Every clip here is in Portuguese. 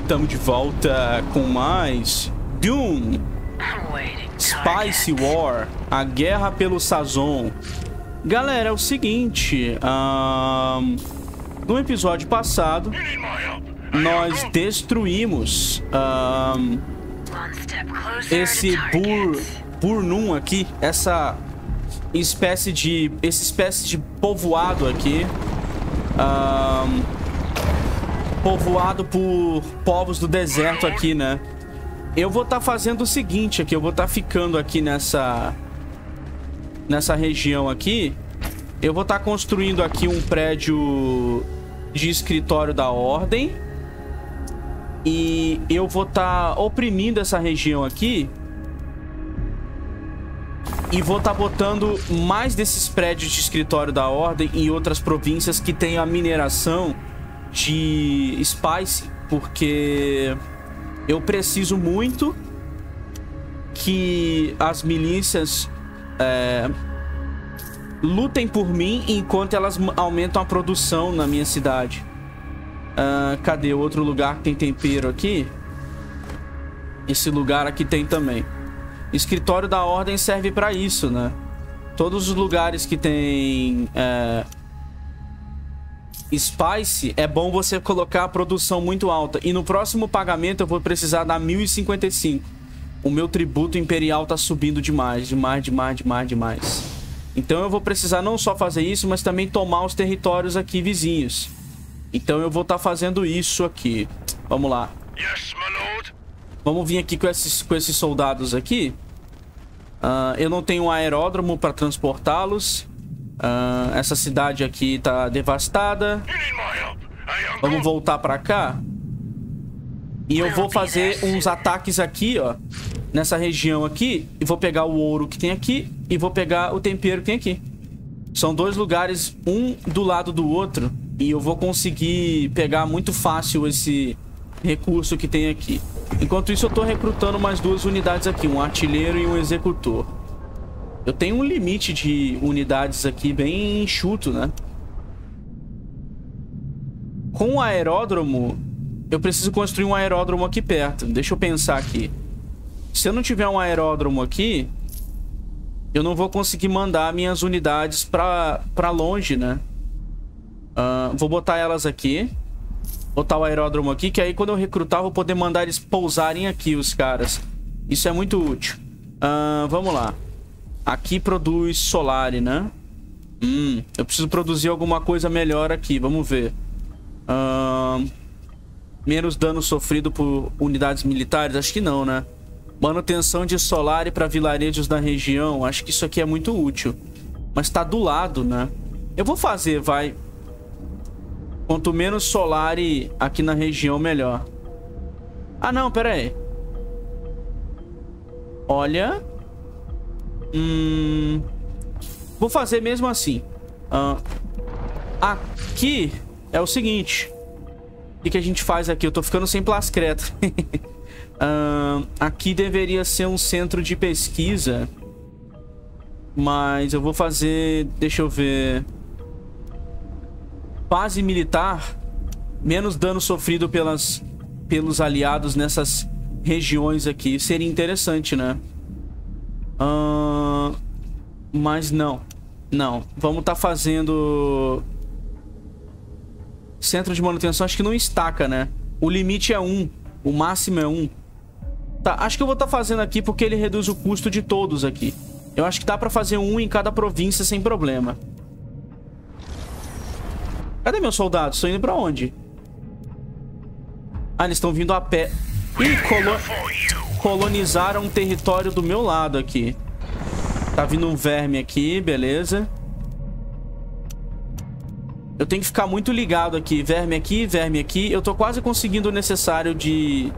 estamos de volta com mais Doom Spice War, a guerra pelo Sazon. Galera, é o seguinte, no episódio passado nós destruímos esse Burnum aqui, essa espécie de povoado aqui, povoado por povos do deserto aqui, né? Eu vou estar fazendo o seguinte aqui, eu vou estar ficando aqui nessa região aqui. Eu vou estar construindo aqui um prédio de escritório da ordem. E eu vou estar oprimindo essa região aqui. E vou estar botando mais desses prédios de escritório da ordem em outras províncias que tem a mineração de Spice, porque eu preciso muito que as milícias lutem por mim enquanto elas aumentam a produção na minha cidade. Cadê outro lugar que tem tempero aqui? Esse lugar aqui tem também. Escritório da ordem serve para isso, né? Todos os lugares que tem Spice, é bom você colocar a produção muito alta. E no próximo pagamento eu vou precisar dar 1055. O meu tributo imperial tá subindo demais. Demais. Então eu vou precisar não só fazer isso, mas também tomar os territórios aqui vizinhos. Então eu vou estar fazendo isso aqui. Vamos lá. Vamos vir aqui com esses soldados aqui. Eu não tenho um aeródromo para transportá-los. Essa cidade aqui tá devastada. Vamos voltar pra cá. E eu vou fazer uns ataques aqui, ó, nessa região aqui. E vou pegar o ouro que tem aqui. E vou pegar o tempero que tem aqui. São dois lugares, um do lado do outro. E eu vou conseguir pegar muito fácil esse recurso que tem aqui. Enquanto isso eu tô recrutando mais duas unidades aqui. Um artilheiro e um executor. Eu tenho um limite de unidades aqui bem enxuto, né? Com o aeródromo, eu preciso construir um aeródromo aqui perto. Deixa eu pensar aqui. Se eu não tiver um aeródromo aqui, eu não vou conseguir mandar minhas unidades pra longe, né? Vou botar elas aqui. Botar o aeródromo aqui, que aí quando eu recrutar, eu vou poder mandar eles pousarem aqui, os caras. Isso é muito útil. Vamos lá. Aqui produz Solari, né? Eu preciso produzir alguma coisa melhor aqui. Vamos ver. Menos dano sofrido por unidades militares? Acho que não, né? Manutenção de Solari para vilarejos da região. Acho que isso aqui é muito útil. Mas tá do lado, né? Eu vou fazer, vai. Quanto menos Solari aqui na região, melhor. Ah, não, pera aí. Olha... Vou fazer mesmo assim. Aqui é o seguinte. O que a gente faz aqui? Eu tô ficando sem plascreta. Aqui deveria ser um centro de pesquisa. Mas eu vou fazer... Deixa eu ver... Base militar. Menos dano sofrido pelos aliados nessas regiões aqui. Seria interessante, né? Mas não. Não. Vamos estar fazendo... Centro de manutenção. Acho que não estaca, né? O limite é 1. O máximo é 1. Tá, acho que eu vou estar fazendo aqui porque ele reduz o custo de todos aqui. Eu acho que dá pra fazer um em cada província sem problema. Cadê meus soldados? Estão indo pra onde? Ah, eles estão vindo a pé. Ih, colonizaram um território do meu lado aqui. Tá vindo um verme aqui, beleza. Eu tenho que ficar muito ligado aqui. Verme aqui, verme aqui. Eu tô quase conseguindo o necessário de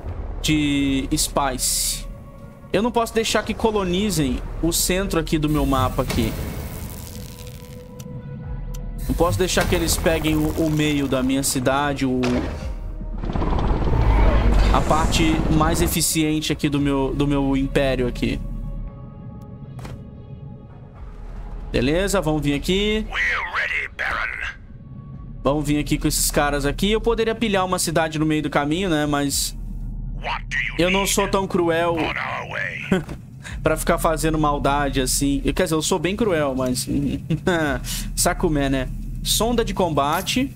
Spice. Eu não posso deixar que colonizem o centro aqui do meu mapa aqui. Não posso deixar que eles peguem o meio da minha cidade, a parte mais eficiente aqui do meu império aqui. Beleza, vamos vir aqui. Vamos vir aqui com esses caras aqui. Eu poderia pilhar uma cidade no meio do caminho, né? Mas eu não sou tão cruel pra ficar fazendo maldade assim. Quer dizer, eu sou bem cruel, mas... Sacumé, né? Sonda de combate.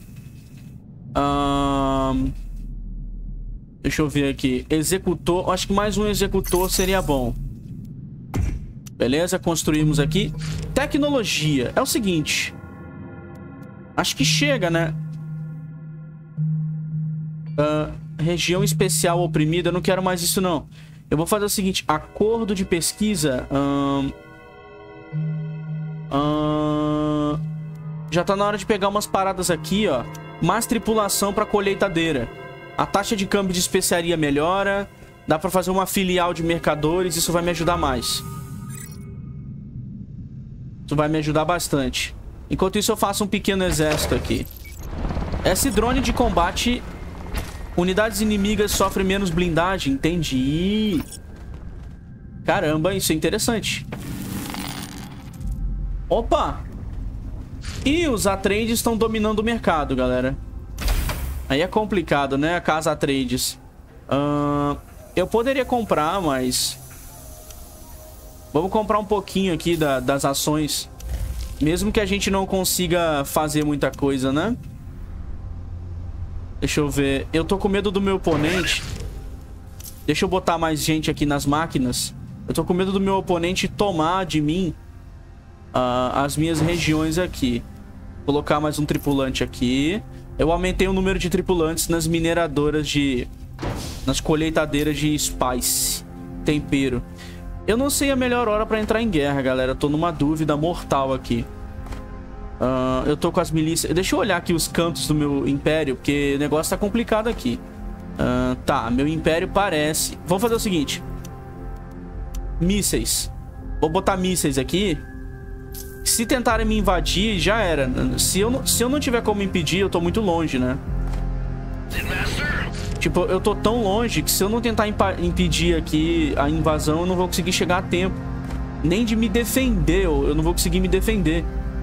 Deixa eu ver aqui. Executor. Acho que mais um executor seria bom. Beleza, construímos aqui. Tecnologia. É o seguinte. Acho que chega, né? Região especial oprimida. Eu não quero mais isso, não. Eu vou fazer o seguinte. Acordo de pesquisa. Já tá na hora de pegar umas paradas aqui, ó. Mais tripulação pra colheitadeira. A taxa de câmbio de especiaria melhora. Dá pra fazer uma filial de mercadores. Isso vai me ajudar mais. Isso vai me ajudar bastante. Enquanto isso, eu faço um pequeno exército aqui. Esse drone de combate... Unidades inimigas sofrem menos blindagem. Entendi. Caramba, isso é interessante. Opa! E os Atreides estão dominando o mercado, galera. Aí é complicado, né? A casa Atreides. Eu poderia comprar, mas... Vamos comprar um pouquinho aqui das ações. Mesmo que a gente não consiga fazer muita coisa, né? Deixa eu ver. Eu tô com medo do meu oponente. Deixa eu botar mais gente aqui nas máquinas. Eu tô com medo do meu oponente tomar de mim as minhas regiões aqui. Vou colocar mais um tripulante aqui. Eu aumentei o número de tripulantes nas mineradoras de... Nas colheitadeiras de spice. Tempero. Eu não sei a melhor hora pra entrar em guerra, galera. Eu tô numa dúvida mortal aqui. Eu tô com as milícias... Deixa eu olhar aqui os cantos do meu império, porque o negócio tá complicado aqui. Tá, meu império parece... Vamos fazer o seguinte. Mísseis. Vou botar mísseis aqui. Se tentarem me invadir, já era. Se eu não tiver como impedir, eu tô muito longe, né? Tipo, eu tô tão longe que se eu não tentar impedir aqui a invasão, eu não vou conseguir chegar a tempo. Nem de me defender, eu não vou conseguir me defender.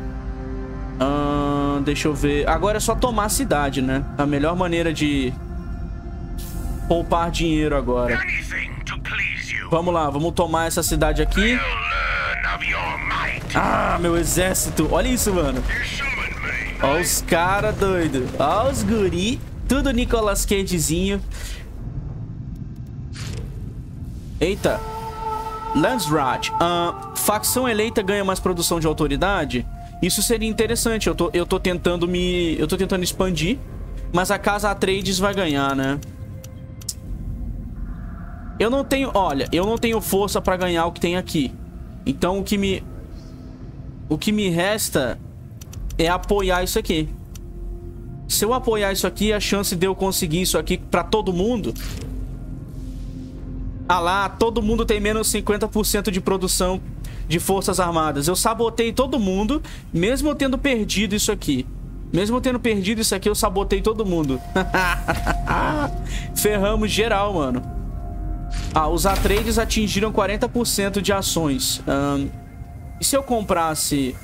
Deixa eu ver. Agora é só tomar a cidade, né? A melhor maneira de poupar dinheiro agora. Vamos lá, vamos tomar essa cidade aqui. Ah, meu exército. Olha isso, mano. Olha os caras doidos. Olha os guri. Tudo Nicolas Cagezinho. Eita. Landsrat. Facção eleita ganha mais produção de autoridade? Isso seria interessante. Eu tô tentando expandir. Mas a casa Atreides vai ganhar, né? Eu não tenho... Olha, eu não tenho força pra ganhar o que tem aqui. Então o que me resta é apoiar isso aqui. Se eu apoiar isso aqui, a chance de eu conseguir isso aqui pra todo mundo... Ah lá, todo mundo tem menos 50% de produção de forças armadas. Eu sabotei todo mundo, mesmo eu tendo perdido isso aqui. Mesmo eu tendo perdido isso aqui, eu sabotei todo mundo. Ferramos geral, mano. Os Atreides atingiram 40% de ações. E se eu comprasse...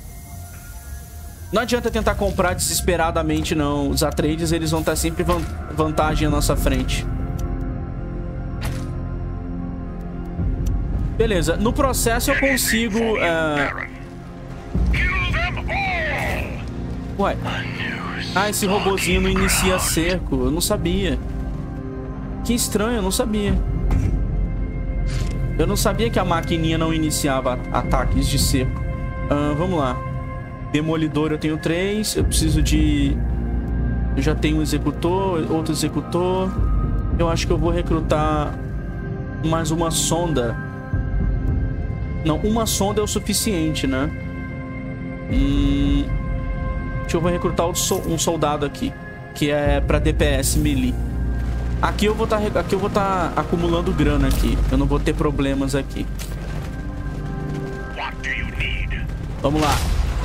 Não adianta tentar comprar desesperadamente, não. Os Atreides, eles vão estar sempre vantagem à nossa frente. Beleza. No processo eu consigo... Ué. Esse robozinho não inicia cerco. Eu não sabia. Que estranho, eu não sabia. Eu não sabia que a maquininha não iniciava ataques de cerco. Vamos lá. Demolidor eu tenho 3. Eu preciso de... Eu já tenho um executor, outro executor. Eu acho que eu vou recrutar mais uma sonda. Não, uma sonda é o suficiente, né? Eu vou recrutar um soldado aqui, que é pra DPS melee. Aqui eu vou estar acumulando grana aqui. Eu não vou ter problemas aqui. Vamos lá.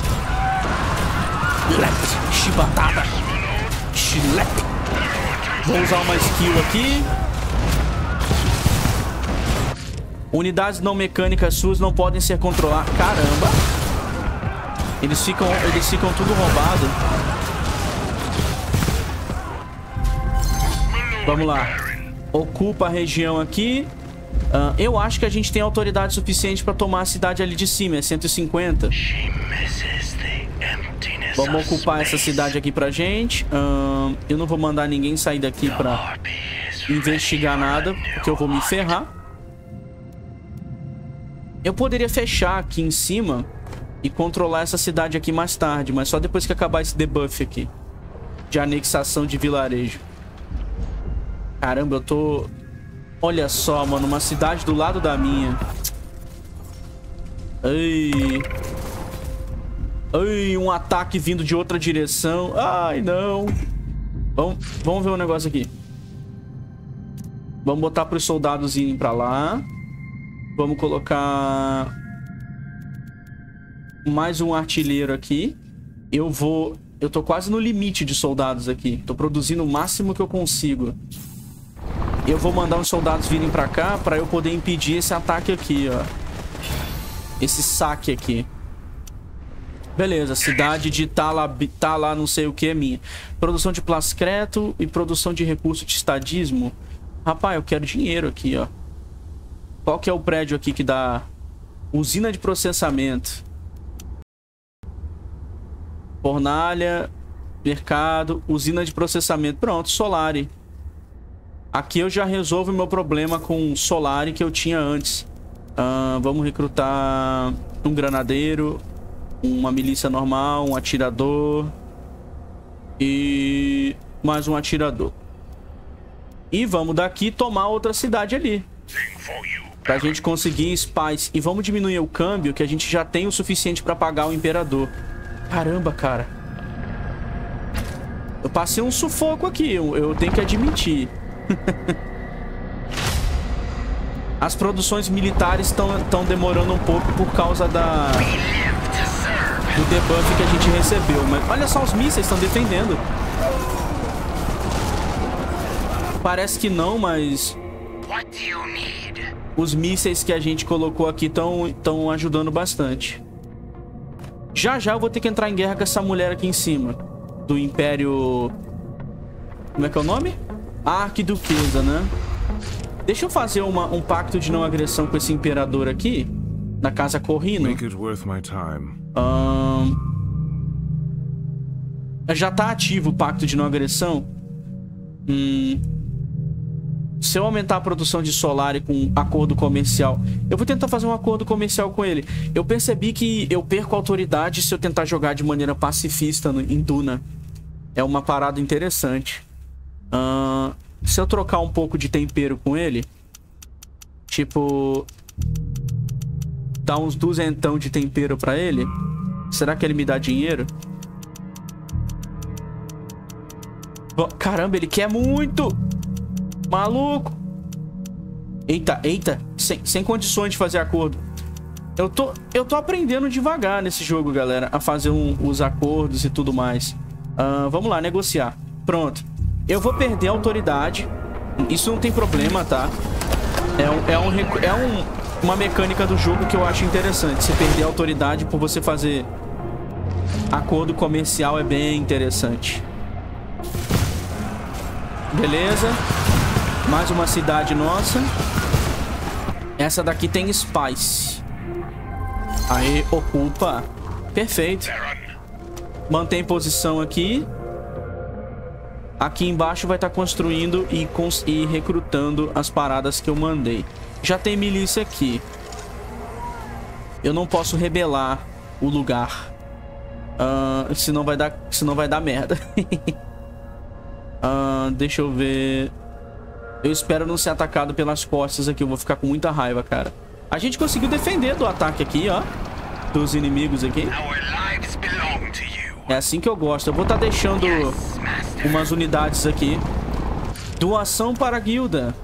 Chibatada. Chilepe. Vou usar uma skill aqui. Unidades não mecânicas suas não podem ser controladas. Caramba. Eles ficam tudo roubado. Vamos lá. Ocupa a região aqui. Eu acho que a gente tem autoridade suficiente pra tomar a cidade ali de cima. É 150. Vamos ocupar essa cidade aqui pra gente. Eu não vou mandar ninguém sair daqui pra investigar nada, porque eu vou me ferrar. Eu poderia fechar aqui em cima e controlar essa cidade aqui mais tarde, mas só depois que acabar esse debuff aqui de anexação de vilarejo. Caramba, eu tô... Olha só, mano, uma cidade do lado da minha. Ai... Ai, um ataque vindo de outra direção. Ai, não. Vamos ver um negócio aqui. Vamos botar para os soldados irem para lá. Vamos colocar mais um artilheiro aqui. Eu tô quase no limite de soldados aqui. Tô produzindo o máximo que eu consigo. Eu vou mandar os soldados virem para cá para eu poder impedir esse ataque aqui, ó. Esse saque aqui. Beleza, cidade de tá lá não sei o que é minha. Produção de plascreto e produção de recurso de estadismo. Rapaz, eu quero dinheiro aqui, ó. Qual que é o prédio aqui que dá? Usina de processamento. Fornalha, mercado, usina de processamento. Pronto, Solari. Aqui eu já resolvo o meu problema com Solari que eu tinha antes. Vamos recrutar um granadeiro, uma milícia normal, um atirador e mais um atirador. E vamos daqui tomar outra cidade ali, pra gente conseguir spice. E vamos diminuir o câmbio, que a gente já tem o suficiente pra pagar o imperador. Caramba, cara. Eu passei um sufoco aqui, eu tenho que admitir. As produções militares estão demorando um pouco por causa do debuff que a gente recebeu. Mas olha só, os mísseis estão defendendo. Parece que não, mas os mísseis que a gente colocou aqui estão ajudando bastante. Já já eu vou ter que entrar em guerra com essa mulher aqui em cima. Do Império... Como é que é o nome? Arquiduquesa, né? Deixa eu fazer um pacto de não agressão com esse imperador aqui. Na Casa Corrino. Já tá ativo o pacto de não agressão. Se eu aumentar a produção de Solari com acordo comercial, eu vou tentar fazer um acordo comercial com ele. Eu percebi que eu perco autoridade se eu tentar jogar de maneira pacifista em Duna. É uma parada interessante. Se eu trocar um pouco de tempero com ele, tipo, dar uns 200 de tempero pra ele, será que ele me dá dinheiro? Caramba, ele quer muito! Maluco! Eita, eita! Sem condições de fazer acordo. Eu tô aprendendo devagar nesse jogo, galera, a fazer os acordos e tudo mais. Vamos lá, negociar. Pronto. Eu vou perder a autoridade. Isso não tem problema, tá? Uma mecânica do jogo que eu acho interessante. Você perder a autoridade por você fazer acordo comercial é bem interessante. Beleza. Mais uma cidade nossa. Essa daqui tem spice. Aí, ocupa. Perfeito. Mantém posição aqui. Aqui embaixo vai estar construindo e recrutando as paradas que eu mandei. Já tem milícia aqui. Eu não posso rebelar o lugar. Senão vai dar merda. Deixa eu ver. Eu espero não ser atacado pelas costas aqui. Eu vou ficar com muita raiva, cara. A gente conseguiu defender do ataque aqui, ó. Dos inimigos aqui. É assim que eu gosto. Eu vou estar deixando umas unidades aqui. Doação para a guilda.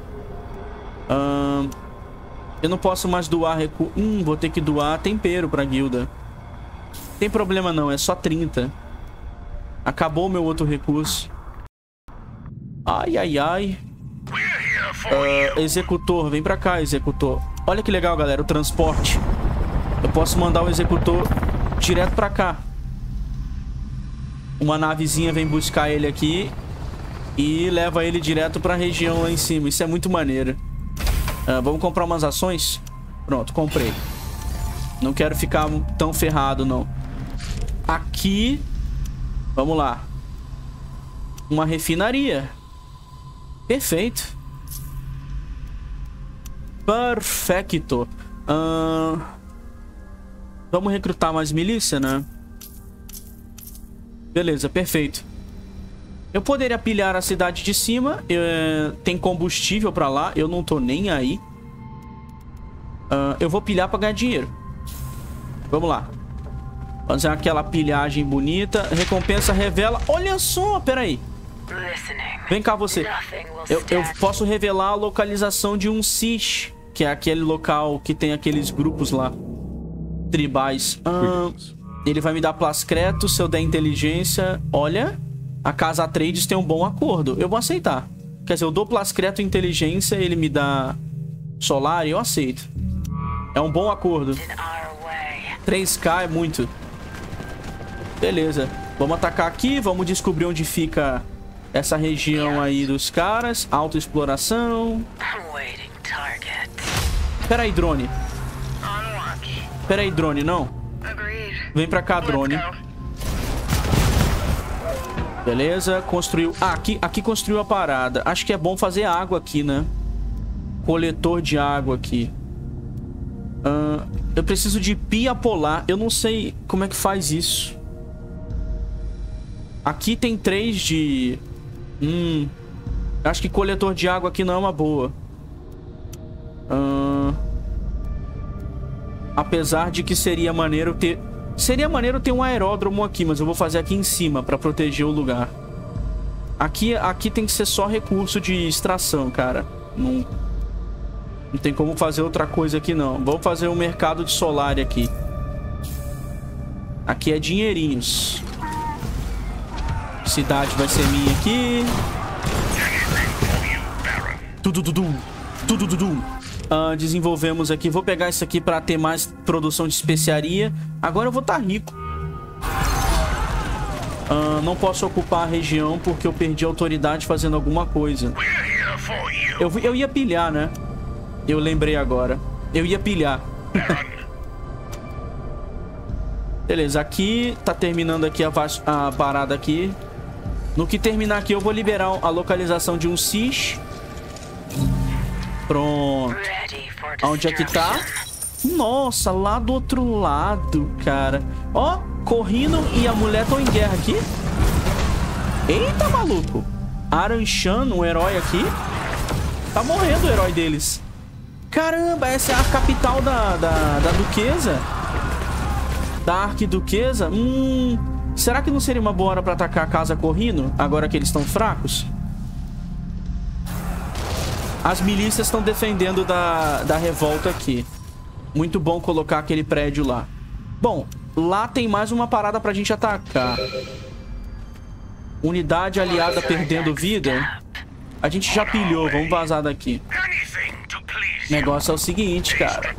Eu não posso mais doar recurso. Vou ter que doar tempero para a guilda. Tem problema não, é só 30. Acabou o meu outro recurso. Ai, ai, ai. Executor, vem pra cá, executor. Olha que legal, galera, o transporte. Eu posso mandar o executor direto pra cá. Uma navezinha vem buscar ele aqui e leva ele direto pra região lá em cima. Isso é muito maneiro. Vamos comprar umas ações? Pronto, comprei. Não quero ficar tão ferrado, não. Aqui... Vamos lá. Uma refinaria. Perfeito. Perfecto. Vamos recrutar mais milícia, né? Beleza, perfeito. Eu poderia pilhar a cidade de cima. Tem combustível pra lá. Eu não tô nem aí. Eu vou pilhar pra ganhar dinheiro. Vamos lá. Fazer aquela pilhagem bonita. Recompensa revela... Olha só, peraí. Vem cá você. Eu posso revelar a localização de um Siege, que é aquele local que tem aqueles grupos lá. Tribais. Ele vai me dar plascreto se eu der inteligência. Olha, a Casa Atreides tem um bom acordo. Eu vou aceitar. Quer dizer, eu dou plascreto e inteligência, ele me dá solar e eu aceito. É um bom acordo. 3k é muito. Beleza. Vamos atacar aqui, vamos descobrir onde fica essa região aí dos caras. Autoexploração. Pera aí, drone. Pera aí, drone, não. Vem pra cá, drone. Beleza, construiu... Ah, aqui construiu a parada. Acho que é bom fazer água aqui, né? Coletor de água aqui. Eu preciso de pia polar. Eu não sei como é que faz isso. Aqui tem 3 de... Acho que coletor de água aqui não é uma boa. Apesar de que seria maneiro ter... Seria maneiro ter um aeródromo aqui, mas eu vou fazer aqui em cima pra proteger o lugar. Aqui tem que ser só recurso de extração, cara. Não tem como fazer outra coisa aqui, não. Vamos fazer um mercado de solar aqui. Aqui é dinheirinhos. Cidade vai ser minha aqui. Desenvolvemos aqui. Vou pegar isso aqui pra ter mais produção de especiaria. Agora eu vou estar rico. Não posso ocupar a região porque eu perdi a autoridade fazendo alguma coisa. Eu ia pilhar, né? Eu lembrei agora. Eu ia pilhar. Beleza, aqui tá terminando aqui a parada aqui. No que terminar aqui eu vou liberar a localização de um Siege. Pronto. Onde é que tá? Nossa, lá do outro lado, cara. Ó, Corrino e a mulher estão em guerra aqui. Eita, maluco. Aranchan, um herói aqui. Tá morrendo o herói deles. Caramba, essa é a capital da duquesa. Da arquiduquesa. Será que não seria uma boa hora pra atacar a Casa Corrino? Agora que eles estão fracos? As milícias estão defendendo da revolta aqui. Muito bom colocar aquele prédio lá. Bom, lá tem mais uma parada pra gente atacar. Unidade aliada perdendo vida. A gente já pilhou, vamos vazar daqui. O negócio é o seguinte, cara.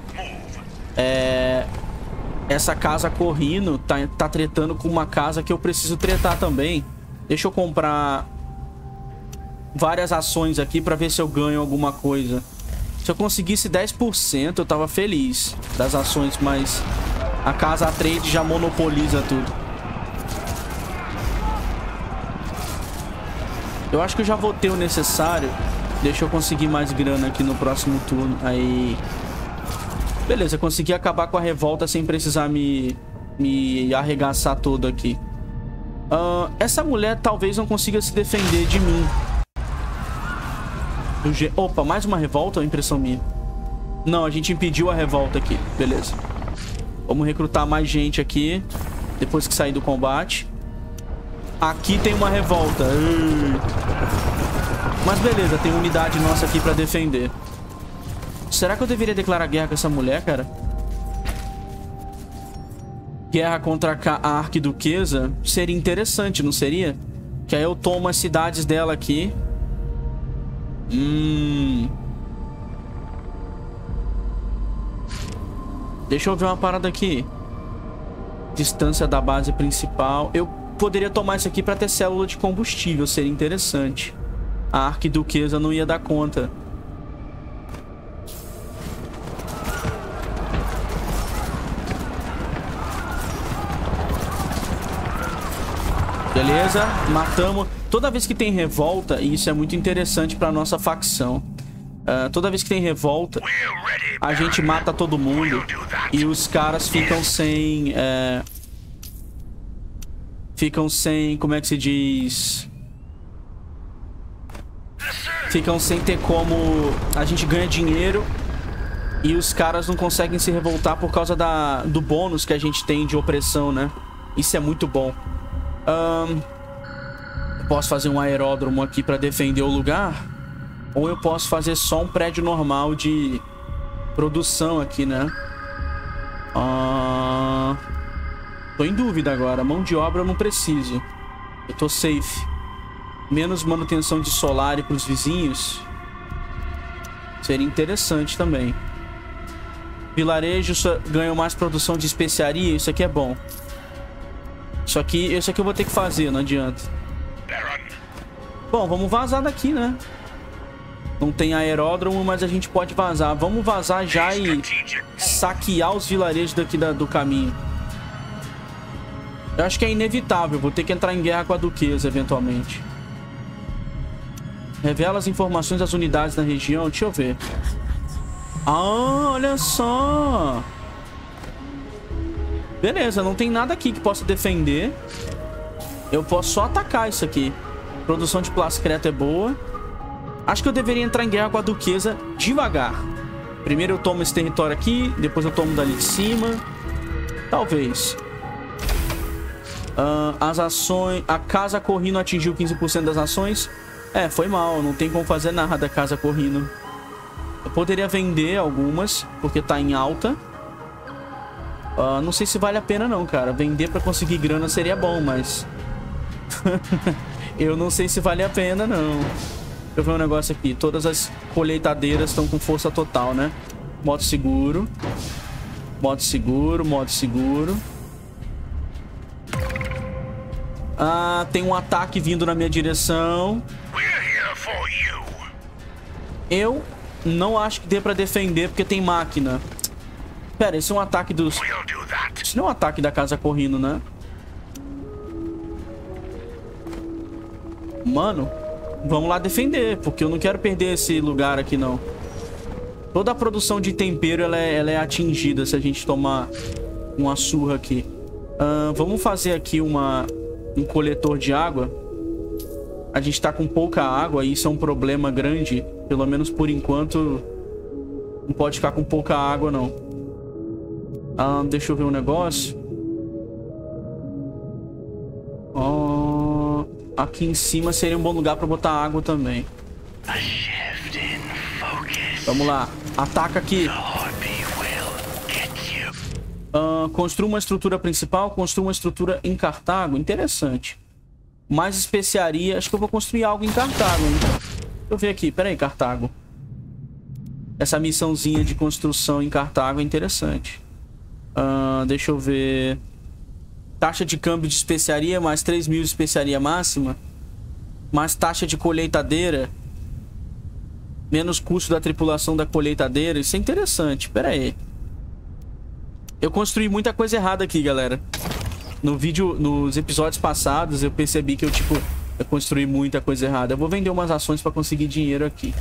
Essa Casa Corrino tá tretando com uma casa que eu preciso tretar também. Deixa eu comprar várias ações aqui pra ver se eu ganho alguma coisa. Se eu conseguisse 10%, eu tava feliz das ações, mas a Casa Atreides já monopoliza tudo. Eu acho que eu já vou ter o necessário. Deixa eu conseguir mais grana aqui no próximo turno. Aí... Beleza, consegui acabar com a revolta sem precisar me arregaçar todo aqui. Essa mulher talvez não consiga se defender de mim. Opa, mais uma revolta ou impressão minha? Não, a gente impediu a revolta aqui. Beleza. Vamos recrutar mais gente aqui. Depois que sair do combate. Aqui tem uma revolta. Mas beleza, tem unidade nossa aqui pra defender. Será que eu deveria declarar guerra com essa mulher, cara? Guerra contra a arquiduquesa seria interessante, não seria? Que aí eu tomo as cidades dela aqui. Deixa eu ver uma parada aqui. Distância da base principal. poderia tomar isso aqui pra ter célula de combustível. Seria interessante. A arquiduquesa não ia dar conta. Beleza, matamos. Toda vez que tem revolta, e isso é muito interessante pra nossa facção, toda vez que tem revolta, a gente mata todo mundo e os caras ficam sem... como é que se diz? Ficam sem ter como... A gente ganha dinheiro e os caras não conseguem se revoltar por causa do bônus que a gente tem de opressão, né? Isso é muito bom. Posso fazer um aeródromo aqui pra defender o lugar? Ou eu posso fazer só um prédio normal de produção aqui, né? Tô em dúvida agora. Mão de obra eu não preciso. Eu tô safe. Menos manutenção de solar pros vizinhos. Seria interessante também. Vilarejo ganham mais produção de especiaria. Isso aqui é bom. Isso aqui eu vou ter que fazer, não adianta. Bom, vamos vazar daqui, né? Não tem aeródromo, mas a gente pode vazar. Vamos vazar já e saquear os vilarejos daqui do caminho. Eu acho que é inevitável. Vou ter que entrar em guerra com a duquesa, eventualmente. Revela as informações das unidades na região. Deixa eu ver. Ah, olha só. Beleza, não tem nada aqui que possa defender. Eu posso só atacar isso aqui. Produção de plascreto é boa. Acho que eu deveria entrar em guerra com a duquesa devagar. Primeiro eu tomo esse território aqui, depois eu tomo dali de cima. Talvez. As ações... A Casa Corrino atingiu 15% das ações. Foi mal, não tem como fazer nada a Casa Corrino. Eu poderia vender algumas, porque tá em alta. Não sei se vale a pena não, cara. Vender pra conseguir grana seria bom, mas... eu não sei se vale a pena, não. Deixa eu ver um negócio aqui. Todas as colheitadeiras estão com força total, né? Modo seguro. Modo seguro, modo seguro. Tem um ataque vindo na minha direção. Eu não acho que dê pra defender, porque tem máquina. Pera, esse é um ataque dos... Isso não é um ataque da Casa Corrino, né? Mano, vamos lá defender, porque eu não quero perder esse lugar aqui, não. Toda a produção de tempero, ela é atingida se a gente tomar uma surra aqui. Vamos fazer aqui um coletor de água. A gente tá com pouca água e isso é um problema grande. Pelo menos por enquanto, não pode ficar com pouca água, não. Deixa eu ver um negócio. Aqui em cima seria um bom lugar pra botar água também. Vamos lá. Ataca aqui. Construa uma estrutura principal. Construa uma estrutura em Cartago. Interessante. Mais especiaria. Acho que eu vou construir algo em Cartago, hein? Deixa eu ver aqui. Pera aí, Cartago. Essa missãozinha de construção em Cartago é interessante. Deixa eu ver. Taxa de câmbio de especiaria, mais 3.000 de especiaria máxima. Mais taxa de colheitadeira. Menos custo da tripulação da colheitadeira. Isso é interessante. Pera aí. Eu construí muita coisa errada aqui, galera. Nos episódios passados, eu percebi que eu construí muita coisa errada. Eu vou vender umas ações pra conseguir dinheiro aqui.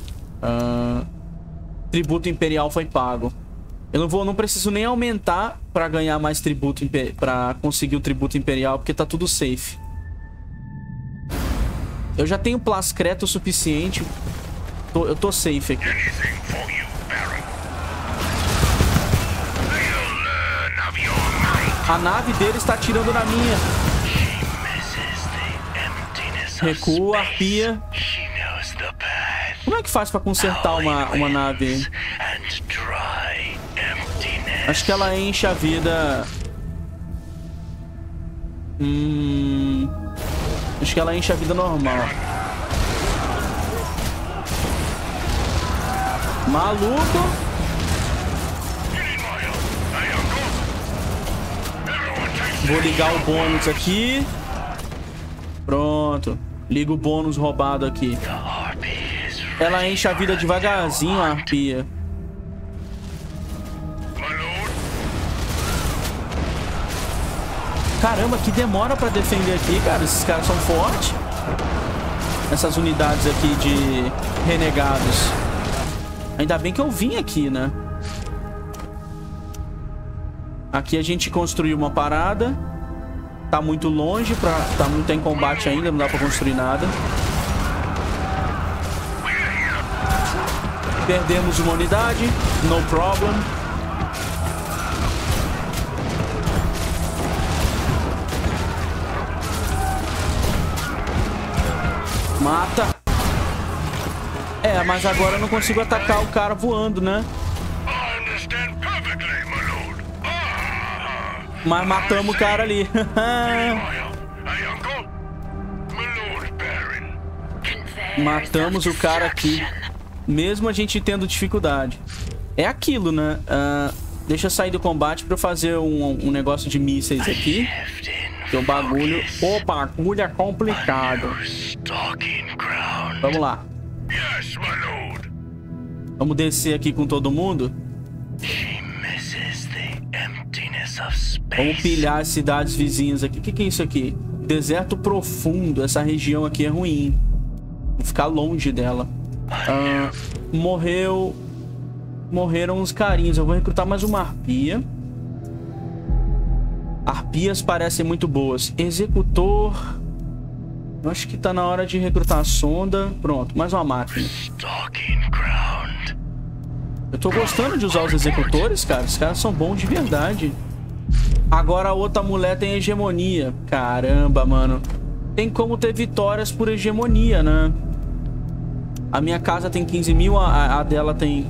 Tributo imperial foi pago. Eu não preciso nem aumentar pra ganhar mais tributo, pra conseguir o tributo imperial, porque tá tudo safe. Eu já tenho plascreto o suficiente. Eu tô safe aqui. A nave dele está atirando na minha. Recua, arpia. Como é que faz pra consertar uma nave? Acho que ela enche a vida. Acho que ela enche a vida normal. Maluco. Vou ligar o bônus aqui. Pronto. Liga o bônus roubado aqui. Ela enche a vida devagarzinho, a arpia. Caramba, que demora pra defender aqui, cara. Esses caras são fortes. Essas unidades aqui de renegados. Ainda bem que eu vim aqui, né? Aqui a gente construiu uma parada. Tá muito longe, tá muito em combate ainda, não dá pra construir nada. Perdemos uma unidade, no problem. Mata. É, mas agora eu não consigo atacar o cara voando, né? Mas matamos o cara ali. Matamos o cara aqui. Mesmo a gente tendo dificuldade. É aquilo, né? Deixa eu sair do combate pra eu fazer um negócio de mísseis aqui. Que o bagulho... O bagulho é complicado. Vamos lá. Vamos descer aqui com todo mundo. Vamos pilhar as cidades vizinhas aqui. O que é isso aqui? Deserto profundo. Essa região aqui é ruim. Vou ficar longe dela. Morreram uns carinhos. Eu vou recrutar mais uma arpia. Arpias parecem muito boas. Executor. Eu acho que tá na hora de recrutar a sonda. Pronto, mais uma máquina. Eu tô gostando de usar os executores, cara. Os caras são bons de verdade. Agora a outra mulher tem hegemonia. Caramba, mano. Tem como ter vitórias por hegemonia, né? A minha casa tem 15 mil, a dela tem...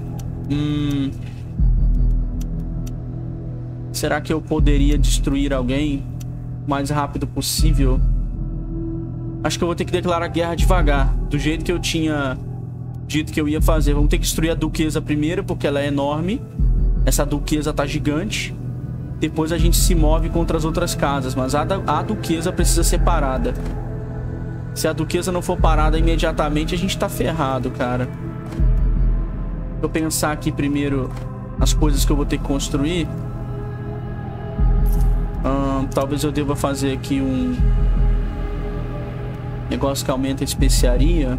Será que eu poderia destruir alguém o mais rápido possível? Acho que eu vou ter que declarar guerra devagar. Do jeito que eu tinha dito que eu ia fazer. Vamos ter que destruir a duquesa primeiro, porque ela é enorme. Essa duquesa tá gigante. Depois a gente se move contra as outras casas. Mas a duquesa precisa ser parada. Se a duquesa não for parada imediatamente, a gente tá ferrado, cara. Deixa eu pensar aqui primeiro as coisas que eu vou ter que construir. Talvez eu deva fazer aqui um negócio que aumenta a especiaria.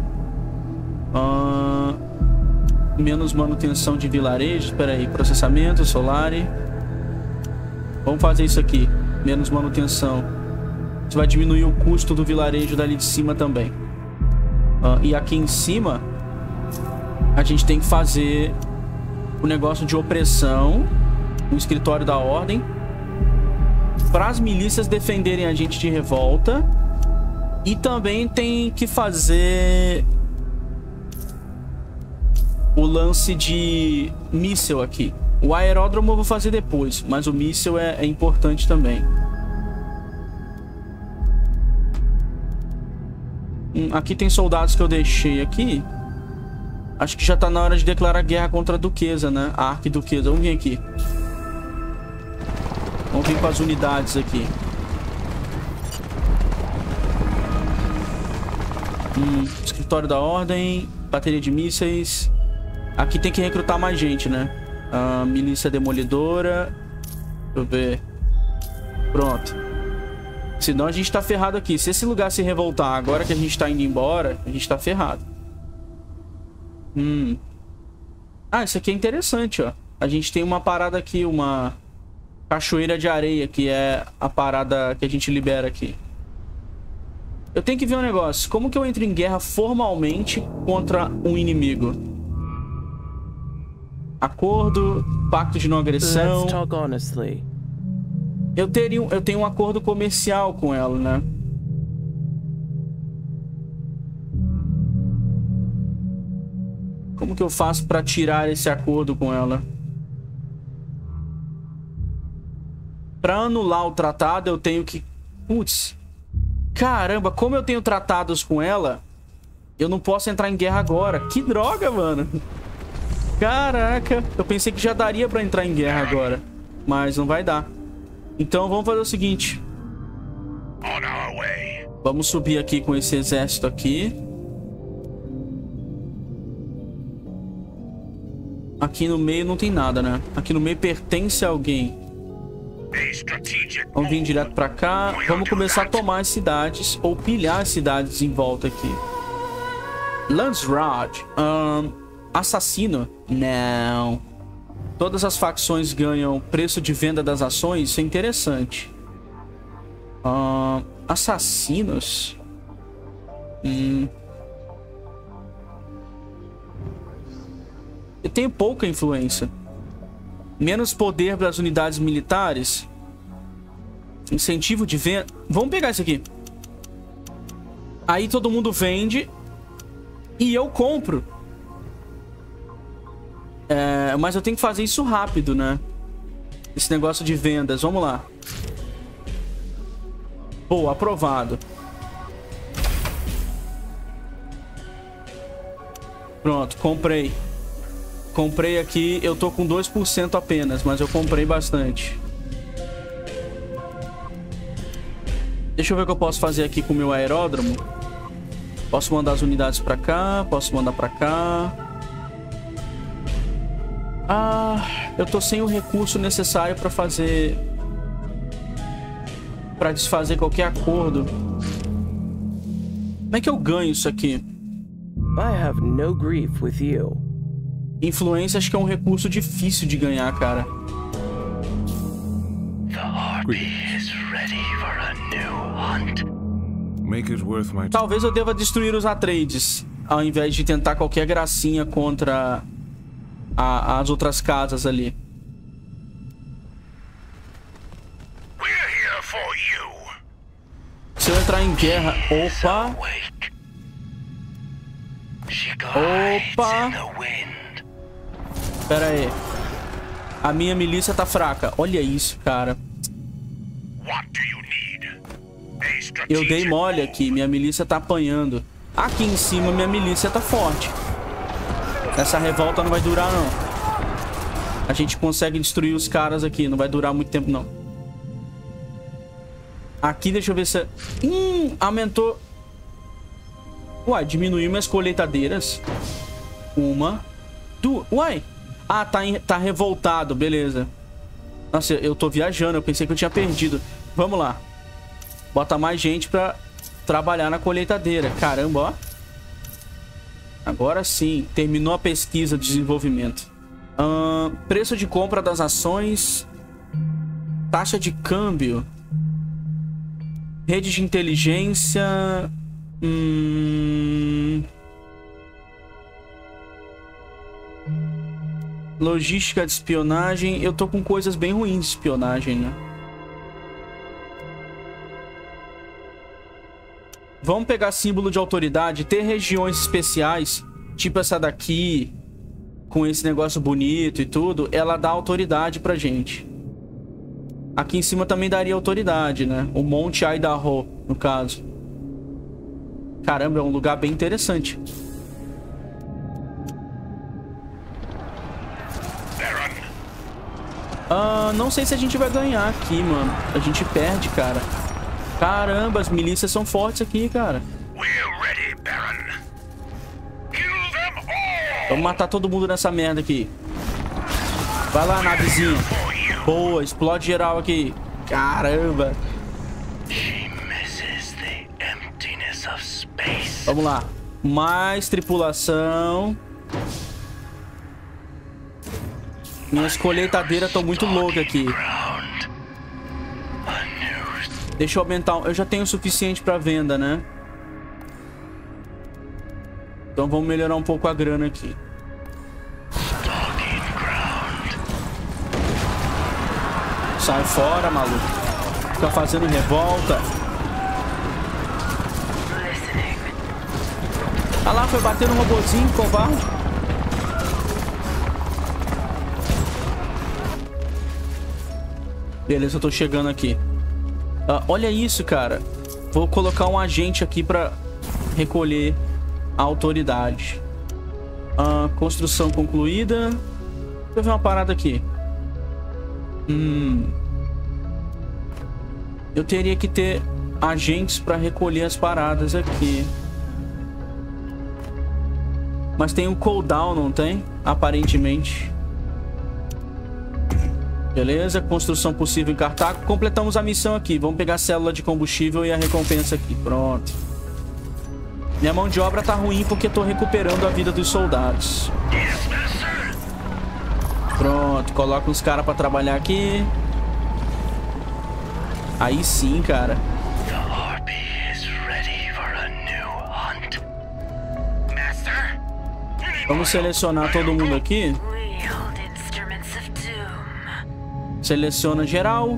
Menos manutenção de vilarejo. Espera aí, processamento, solare. Vamos fazer isso aqui. Menos manutenção. Isso vai diminuir o custo do vilarejo dali de cima também. E aqui em cima a gente tem que fazer o negócio de opressão. O escritório da ordem. Para as milícias defenderem a gente de revolta. E também tem que fazer o lance de míssil aqui. O aeródromo eu vou fazer depois, mas o míssil é importante também. Aqui tem soldados que eu deixei aqui. Acho que já tá na hora de declarar guerra contra a duquesa, né? A arquiduquesa. Vamos vir aqui. Vamos vir com as unidades aqui. Escritório da ordem. Bateria de mísseis. Aqui tem que recrutar mais gente, né? Milícia demolidora. Deixa eu ver. Pronto. Senão a gente tá ferrado aqui. Se esse lugar se revoltar agora que a gente tá indo embora, a gente tá ferrado. Isso aqui é interessante, ó. A gente tem uma parada aqui, uma cachoeira de areia, que é a parada que a gente libera aqui. Eu tenho que ver um negócio. Como que eu entro em guerra formalmente contra um inimigo? Acordo, pacto de não agressão. Eu tenho um acordo comercial com ela, né? Como que eu faço pra tirar esse acordo com ela? Pra anular o tratado, eu tenho que... Putz. Caramba, como eu tenho tratados com ela, eu não posso entrar em guerra agora. Que droga, mano. Caraca. Eu pensei que já daria pra entrar em guerra agora. Mas não vai dar. Então vamos fazer o seguinte. Vamos subir aqui com esse exército aqui. Aqui no meio não tem nada, né? Aqui no meio pertence a alguém. Vamos vir direto pra cá. Vamos começar a tomar as cidades. Ou pilhar as cidades em volta aqui. Landsrod. Assassino? Não. Todas as facções ganham preço de venda das ações. Isso é interessante. Assassinos? Eu tenho pouca influência. Menos poder para as unidades militares. Incentivo de venda. Vamos pegar isso aqui. Aí todo mundo vende. E eu compro. Mas eu tenho que fazer isso rápido, né? Esse negócio de vendas. Vamos lá. Boa, aprovado. Pronto, comprei. Comprei aqui, eu tô com 2% apenas, mas eu comprei bastante. Deixa eu ver o que eu posso fazer aqui com o meu aeródromo. Posso mandar as unidades pra cá, posso mandar pra cá. Eu tô sem o recurso necessário pra fazer... Pra desfazer qualquer acordo. Como é que eu ganho isso aqui? I have no grief with you. Influência acho que é um recurso difícil de ganhar, cara. Talvez eu deva destruir os Atreides, ao invés de tentar qualquer gracinha contra as outras casas ali. Se eu entrar em guerra... Opa! Opa! Pera aí. A minha milícia tá fraca. Olha isso, cara. Eu dei mole aqui. Minha milícia tá apanhando. Aqui em cima, minha milícia tá forte. Essa revolta não vai durar, não. A gente consegue destruir os caras aqui. Não vai durar muito tempo, não. Aqui, deixa eu ver se... aumentou. Uai, diminuiu minhas colheitadeiras. Uma. Duas. Uai. Tá revoltado, beleza. Nossa, eu tô viajando, eu pensei que eu tinha perdido. Vamos lá. Bota mais gente pra trabalhar na colheitadeira. Caramba, ó. Agora sim, terminou a pesquisa de desenvolvimento. Preço de compra das ações. Taxa de câmbio. Rede de inteligência. Logística de espionagem. Eu tô com coisas bem ruins de espionagem, né? Vamos pegar símbolo de autoridade. Ter regiões especiais, tipo essa daqui, com esse negócio bonito e tudo, ela dá autoridade pra gente. Aqui em cima também daria autoridade, né? O Monte Idaho, no caso. Caramba, é um lugar bem interessante. Não sei se a gente vai ganhar aqui, mano. A gente perde, cara. Caramba, as milícias são fortes aqui, cara. Vamos matar todo mundo nessa merda aqui. Vai lá, navezinha. Boa, explode geral aqui. Caramba. Vamos lá. Mais tripulação. Minhas colheitadeiras estão muito loucas aqui. Deixa eu aumentar. Eu já tenho o suficiente para venda, né? Então vamos melhorar um pouco a grana aqui. Sai fora, maluco. Fica fazendo revolta. Ah lá, foi bater no robozinho, covarde. Beleza, eu tô chegando aqui. Olha isso, cara. Vou colocar um agente aqui pra recolher a autoridade. Construção concluída. Deixa eu ver uma parada aqui. Eu teria que ter agentes pra recolher as paradas aqui. Mas tem um cooldown, não tem? Aparentemente. Beleza, construção possível em Cartago. Completamos a missão aqui. Vamos pegar a célula de combustível e a recompensa aqui. Pronto. Minha mão de obra tá ruim porque tô recuperando a vida dos soldados. Pronto, coloca uns caras pra trabalhar aqui. Aí sim, cara. Vamos selecionar todo mundo aqui. Seleciona geral.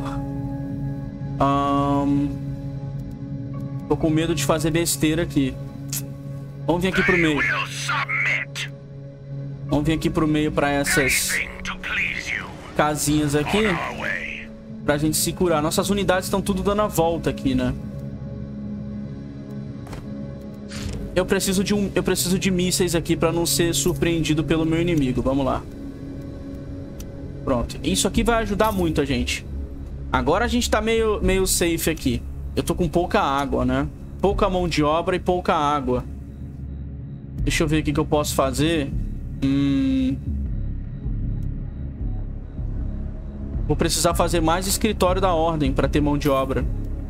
Tô com medo de fazer besteira aqui. Vamos vir aqui pro meio. Vamos vir aqui pro meio pra essas casinhas aqui. Pra gente se curar. Nossas unidades estão tudo dando a volta aqui, né? Eu preciso de mísseis aqui pra não ser surpreendido pelo meu inimigo. Vamos lá. Pronto. Isso aqui vai ajudar muito a gente. Agora a gente tá meio safe aqui. Eu tô com pouca água, né? Pouca mão de obra e pouca água. Deixa eu ver o que eu posso fazer. Vou precisar fazer mais escritório da ordem pra ter mão de obra.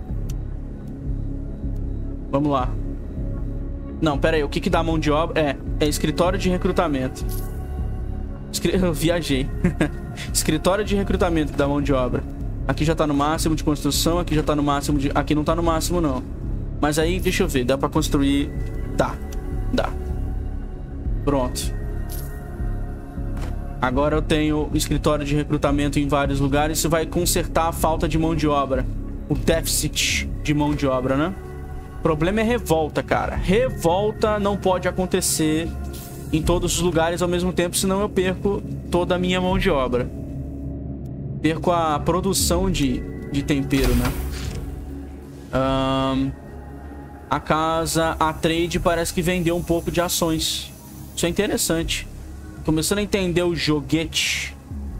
Vamos lá. Não, pera aí. O que dá mão de obra? É escritório de recrutamento. Eu viajei. Escritório de recrutamento que dá mão de obra. Aqui já tá no máximo de construção. Aqui já tá no máximo de... Aqui não tá no máximo, não. Mas aí, deixa eu ver. Dá pra construir... Dá. Pronto. Agora eu tenho escritório de recrutamento em vários lugares. Isso vai consertar a falta de mão de obra. O déficit de mão de obra, né? O problema é revolta, cara. Revolta não pode acontecer em todos os lugares ao mesmo tempo, senão eu perco toda a minha mão de obra. Perco a produção de tempero, né? A casa, a trade parece que vendeu um pouco de ações. Isso é interessante. Começando a entender o joguete.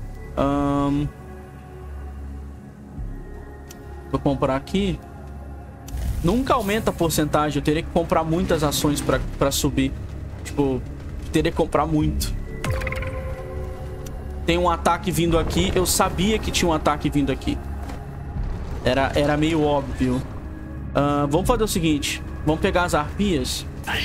Vou comprar aqui. Nunca aumenta a porcentagem. Eu teria que comprar muitas ações pra subir. Tipo, teria que comprar muito. Tem um ataque vindo aqui. Eu sabia que tinha um ataque vindo aqui. Era meio óbvio. Vamos fazer o seguinte. Vamos pegar as arpias.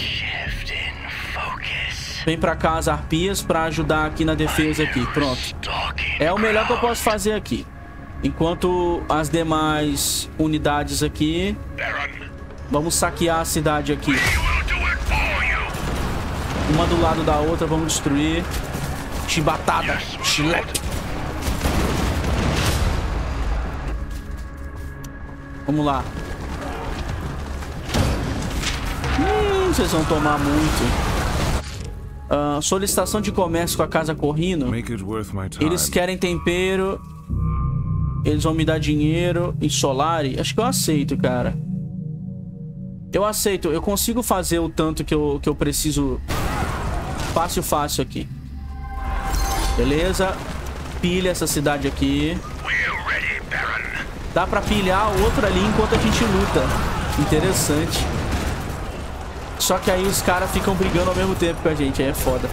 Vem pra cá as arpias pra ajudar aqui na defesa aqui. Pronto. É o melhor que eu posso fazer aqui. Enquanto as demais unidades aqui... Vamos saquear a cidade aqui. Uma do lado da outra. Vamos destruir. Chibatada. Chileque. Vamos lá. Vocês vão tomar muito. Solicitação de comércio com a Casa Corrino. Eles querem tempero. Eles vão me dar dinheiro em Solari. Acho que eu aceito, cara. Eu aceito. Eu consigo fazer o tanto que eu preciso. Fácil aqui. Beleza. Pilha essa cidade aqui. Dá pra pilhar a outra ali enquanto a gente luta. Interessante. Só que aí os caras ficam brigando ao mesmo tempo com a gente. Aí é foda.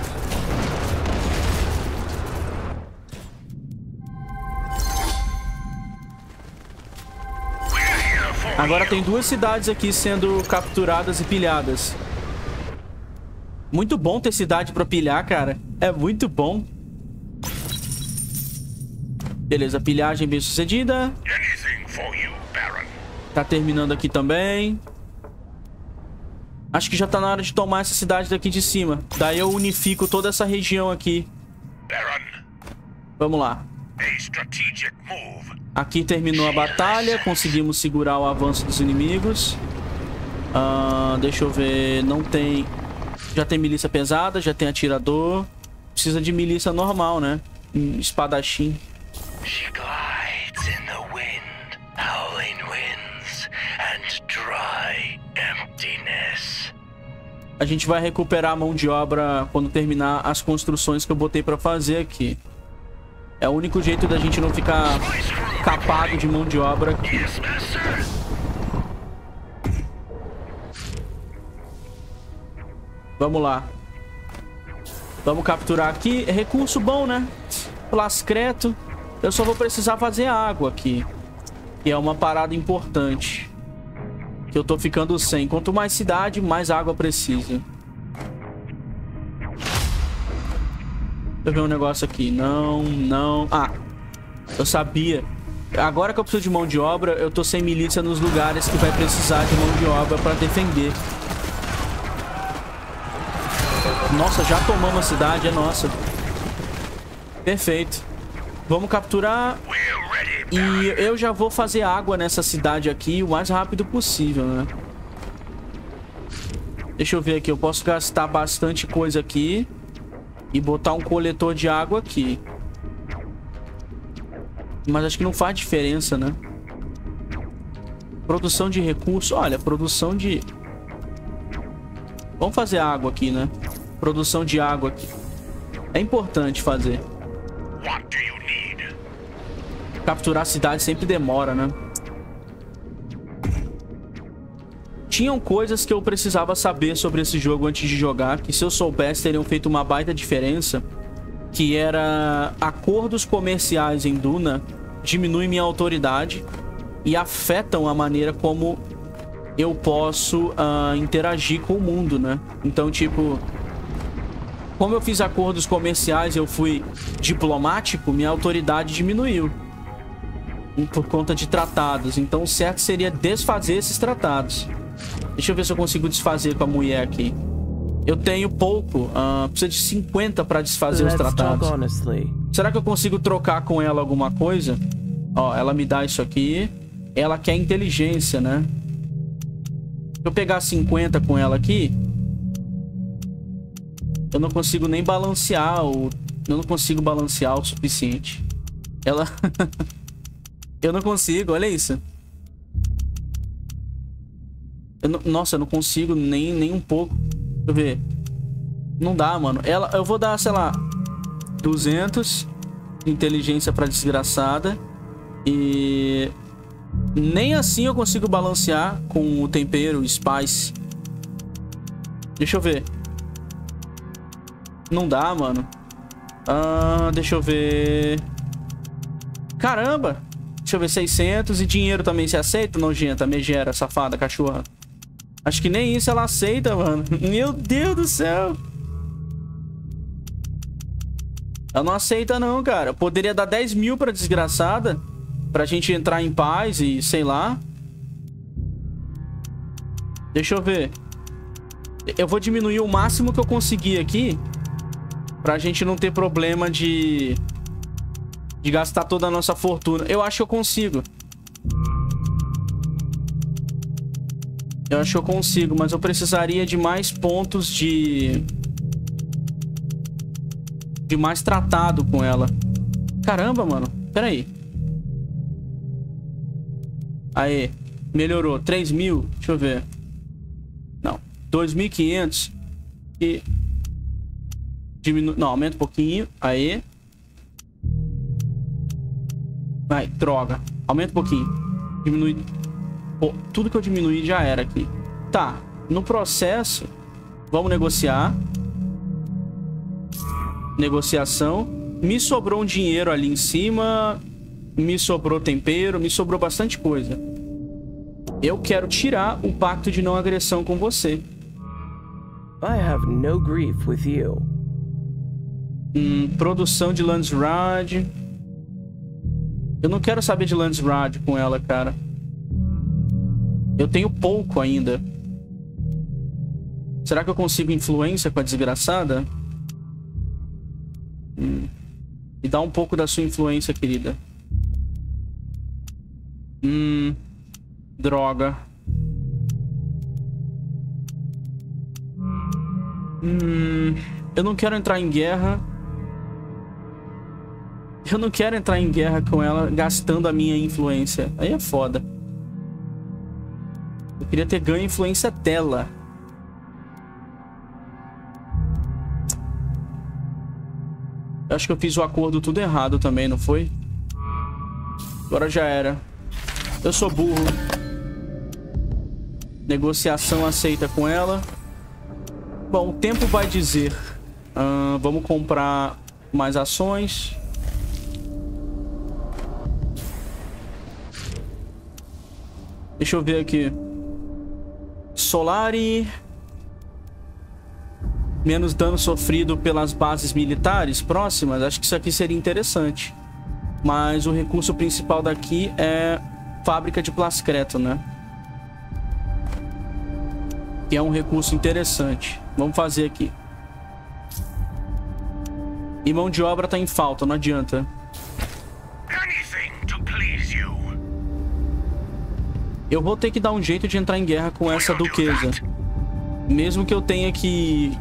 Agora tem duas cidades aqui sendo capturadas e pilhadas. Muito bom ter cidade pra pilhar, cara. É muito bom. Beleza, pilhagem bem sucedida. Tá terminando aqui também. Acho que já tá na hora de tomar essa cidade daqui de cima. Daí eu unifico toda essa região aqui. Vamos lá. Aqui terminou a batalha. Conseguimos segurar o avanço dos inimigos. Deixa eu ver. Não tem... Já tem milícia pesada, já tem atirador. Precisa de milícia normal, né? Espadachim. A gente vai recuperar a mão de obra quando terminar as construções que eu botei pra fazer aqui. É o único jeito da gente não ficar capado de mão de obra aqui. Vamos lá. Vamos capturar aqui. É recurso bom, né? Plascreto. Eu só vou precisar fazer água aqui. Que é uma parada importante. Que eu tô ficando sem. Quanto mais cidade, mais água precisa. Deixa eu ver um negócio aqui. Não, não. Ah, eu sabia. Agora que eu preciso de mão de obra, eu tô sem milícia nos lugares que vai precisar de mão de obra pra defender. Nossa, já tomamos a cidade, é nossa. Perfeito. Vamos capturar. E eu já vou fazer água nessa cidade aqui o mais rápido possível, né? Deixa eu ver aqui. Eu posso gastar bastante coisa aqui. E botar um coletor de água aqui. Mas acho que não faz diferença, né? Produção de recursos. Olha, produção de... Vamos fazer água aqui, né? Produção de água aqui. É importante fazer. Capturar a cidade sempre demora, né? Tinham coisas que eu precisava saber sobre esse jogo antes de jogar, que se eu soubesse teriam feito uma baita diferença, que era acordos comerciais em Duna diminuem minha autoridade e afetam a maneira como eu posso interagir com o mundo, né? Então, tipo, como eu fiz acordos comerciais, eu fui diplomático, minha autoridade diminuiu por conta de tratados. Então, o certo seria desfazer esses tratados. Deixa eu ver se eu consigo desfazer com a mulher aqui. Eu tenho pouco. Precisa de 50 para desfazer os tratados. Será que eu consigo trocar com ela alguma coisa? Ó, ela me dá isso aqui. Ela quer inteligência, né? Se eu pegar 50 com ela aqui, eu não consigo nem balancear o... Eu não consigo balancear o suficiente. Ela... Eu não consigo, olha isso. Nossa, eu não consigo nem um pouco. Deixa eu ver. Não dá, mano. Eu vou dar, sei lá, 200 de inteligência pra desgraçada. E... nem assim eu consigo balancear com o tempero, spice. Deixa eu ver. Não dá, mano. Deixa eu ver. Caramba. Deixa eu ver, 600. E dinheiro também se aceita, nojenta, megera, safada, cachorra. Acho que nem isso ela aceita, mano. Meu Deus do céu. Ela não aceita não, cara. Eu poderia dar 10 mil pra desgraçada, pra gente entrar em paz e sei lá. Deixa eu ver. Eu vou diminuir o máximo que eu conseguir aqui, pra gente não ter problema de gastar toda a nossa fortuna. Eu acho que eu consigo. Eu acho que eu consigo, mas eu precisaria de mais pontos de mais tratado com ela. Caramba, mano. Pera aí. Aê. Melhorou. 3 mil. Deixa eu ver. Não. 2.500. E... diminui... Não, aumenta um pouquinho. Aê. Vai, droga. Aumenta um pouquinho. Diminui... Pô, tudo que eu diminuí já era aqui. Tá. No processo, vamos negociar. Negociação. Me sobrou um dinheiro ali em cima. Me sobrou tempero. Me sobrou bastante coisa. Eu quero tirar o pacto de não agressão com você. I have no grief with you. Produção de Landsraad. Eu não quero saber de Landsraad com ela, cara. Eu tenho pouco ainda. Será que eu consigo influência com a desgraçada? Me dá um pouco da sua influência, querida. Droga. Eu não quero entrar em guerra. Eu não quero entrar em guerra com ela gastando a minha influência. Aí é foda. Eu queria ter ganho influência dela. Eu acho que eu fiz o acordo tudo errado também, não foi? Agora já era. Eu sou burro. Negociação aceita com ela. Bom, o tempo vai dizer. Vamos comprar mais ações. Deixa eu ver aqui. Solari. Menos dano sofrido pelas bases militares próximas. Acho que isso aqui seria interessante. Mas o recurso principal daqui é fábrica de plascreto, né? Que é um recurso interessante. Vamos fazer aqui. E mão de obra tá em falta, não adianta. Eu vou ter que dar um jeito de entrar em guerra com essa duquesa. Mesmo que eu tenha que...